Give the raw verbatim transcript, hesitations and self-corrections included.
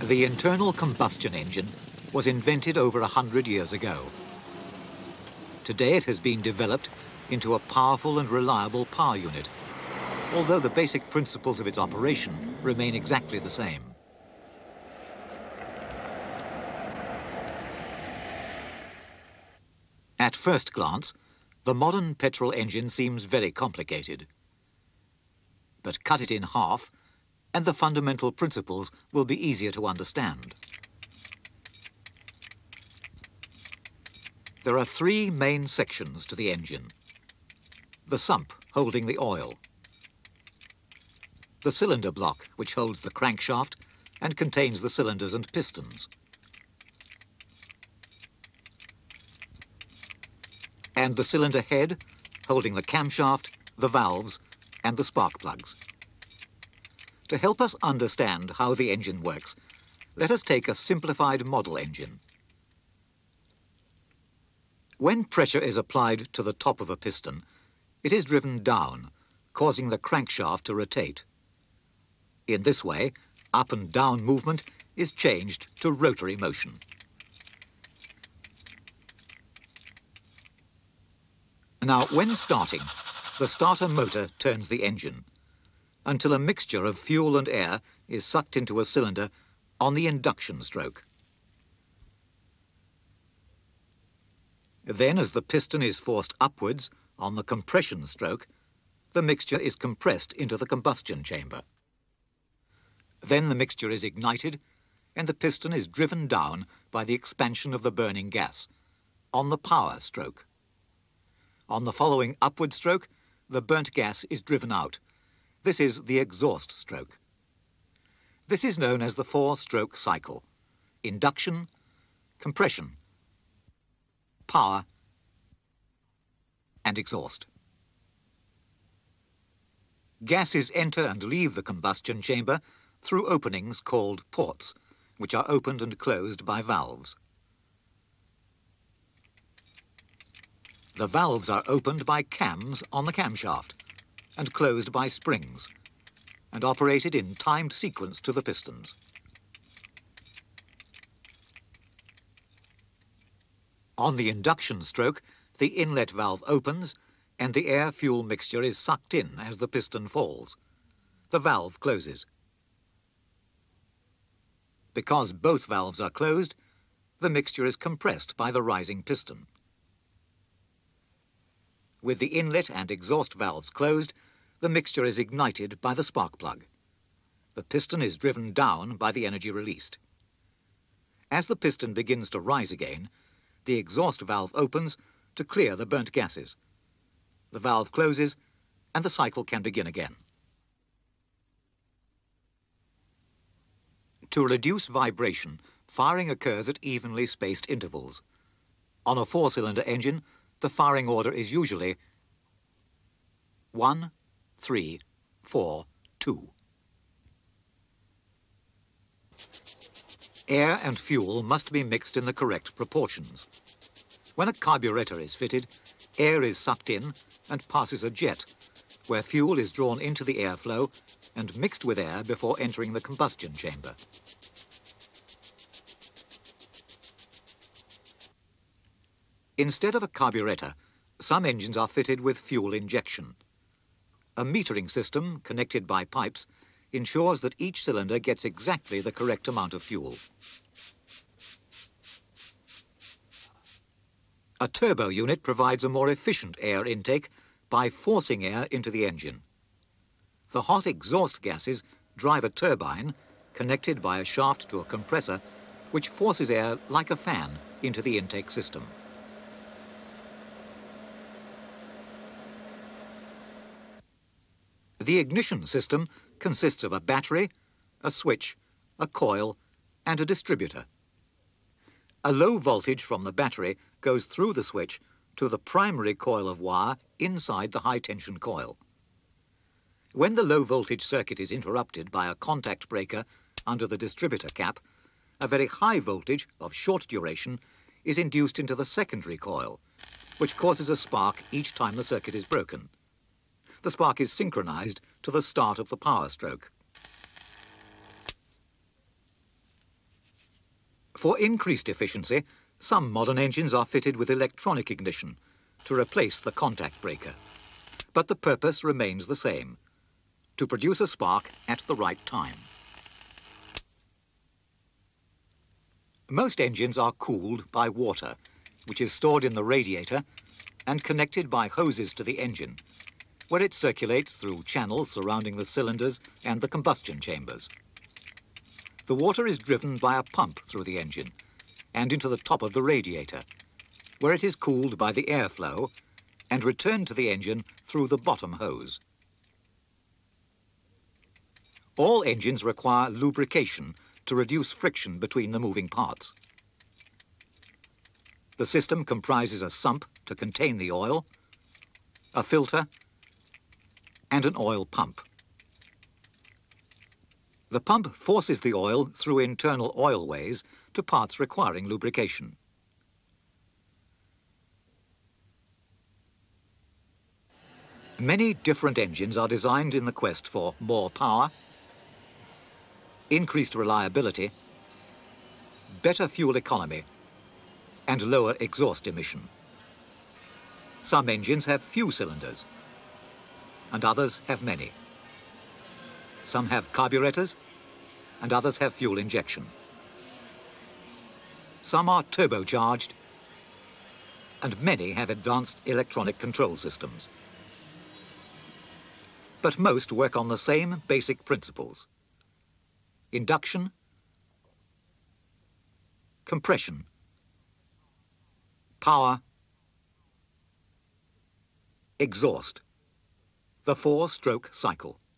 The internal combustion engine was invented over a hundred years ago. Today it has been developed into a powerful and reliable power unit, although the basic principles of its operation remain exactly the same. At first glance, the modern petrol engine seems very complicated. But cut it in half, and the fundamental principles will be easier to understand. There are three main sections to the engine. The sump, holding the oil. The cylinder block, which holds the crankshaft and contains the cylinders and pistons. And the cylinder head, holding the camshaft, the valves, and the spark plugs. To help us understand how the engine works, let us take a simplified model engine. When pressure is applied to the top of a piston, it is driven down, causing the crankshaft to rotate. In this way, up and down movement is changed to rotary motion. Now, when starting, the starter motor turns the engine until a mixture of fuel and air is sucked into a cylinder on the induction stroke. Then, as the piston is forced upwards on the compression stroke, the mixture is compressed into the combustion chamber. Then the mixture is ignited and the piston is driven down by the expansion of the burning gas on the power stroke. On the following upward stroke, the burnt gas is driven out. This is the exhaust stroke. This is known as the four-stroke cycle: induction, compression, power, and exhaust. Gases enter and leave the combustion chamber through openings called ports, which are opened and closed by valves. The valves are opened by cams on the camshaft and closed by springs, and operated in timed sequence to the pistons. On the induction stroke, the inlet valve opens and the air-fuel mixture is sucked in as the piston falls. The valve closes. Because both valves are closed, the mixture is compressed by the rising piston. With the inlet and exhaust valves closed, the mixture is ignited by the spark plug. The piston is driven down by the energy released. As the piston begins to rise again, the exhaust valve opens to clear the burnt gases. The valve closes and the cycle can begin again. To reduce vibration, firing occurs at evenly spaced intervals. On a four-cylinder engine, the firing order is usually one, three, four, two. Air and fuel must be mixed in the correct proportions. When a carburetor is fitted, air is sucked in and passes a jet, where fuel is drawn into the airflow and mixed with air before entering the combustion chamber. Instead of a carburetor, some engines are fitted with fuel injection. A metering system, connected by pipes, ensures that each cylinder gets exactly the correct amount of fuel. A turbo unit provides a more efficient air intake by forcing air into the engine. The hot exhaust gases drive a turbine, connected by a shaft to a compressor, which forces air like a fan into the intake system. The ignition system consists of a battery, a switch, a coil, and a distributor. A low voltage from the battery goes through the switch to the primary coil of wire inside the high-tension coil. When the low-voltage circuit is interrupted by a contact breaker under the distributor cap, a very high voltage of short duration is induced into the secondary coil, which causes a spark each time the circuit is broken. The spark is synchronized to the start of the power stroke. For increased efficiency, some modern engines are fitted with electronic ignition to replace the contact breaker. But the purpose remains the same, to produce a spark at the right time. Most engines are cooled by water, which is stored in the radiator and connected by hoses to the engine, where it circulates through channels surrounding the cylinders and the combustion chambers. The water is driven by a pump through the engine and into the top of the radiator, where it is cooled by the airflow and returned to the engine through the bottom hose. All engines require lubrication to reduce friction between the moving parts. The system comprises a sump to contain the oil, a filter, and an oil pump. The pump forces the oil through internal oilways to parts requiring lubrication. Many different engines are designed in the quest for more power, increased reliability, better fuel economy, and lower exhaust emission. Some engines have few cylinders, and others have many. Some have carburetors, and others have fuel injection. Some are turbocharged, and many have advanced electronic control systems. But most work on the same basic principles: induction, compression, power, exhaust, the four-stroke cycle.